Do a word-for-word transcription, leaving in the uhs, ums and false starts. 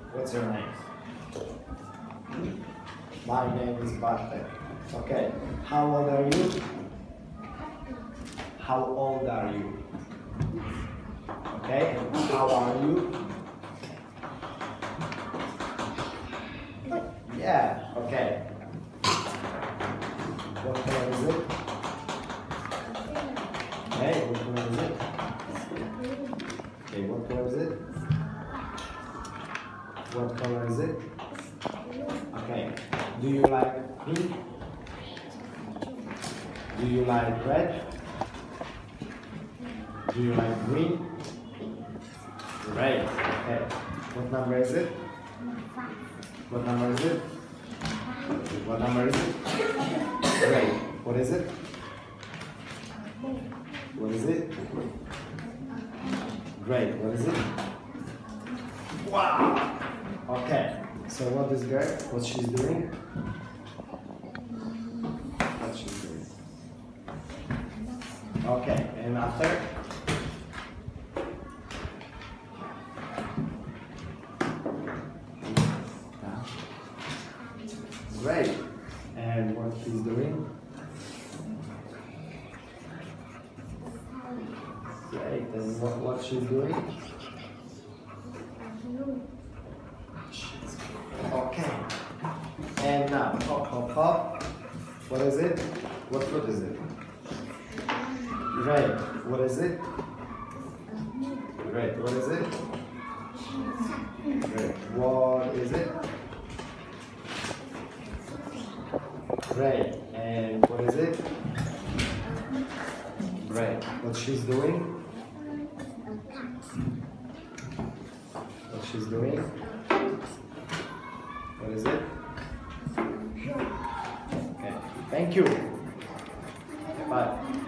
What's your name? My name is Bartek. Okay. How old are you? How old are you? Okay. How are you? Yeah. Okay. What color is it? Okay. What color is it? Okay. What color is it? What color is it? Okay. Do you like pink? Do you like red? Do you like green? Great. Okay. What number is it? What number is it? What number is it? Great. What is it? What is it? Great. What is it? Wow. Okay. So what is girl? What she's doing? What she's doing? Okay. And after? Great. And what he's doing? Great. And what, what she's doing? Okay. And now, hop, hop, hop. What is it? What fruit is it? Great. What is it? Great. What is it? Great. What is it? Great. And what is it? Great. What she's doing? What she's doing? What is it? Okay. Thank you. Bye.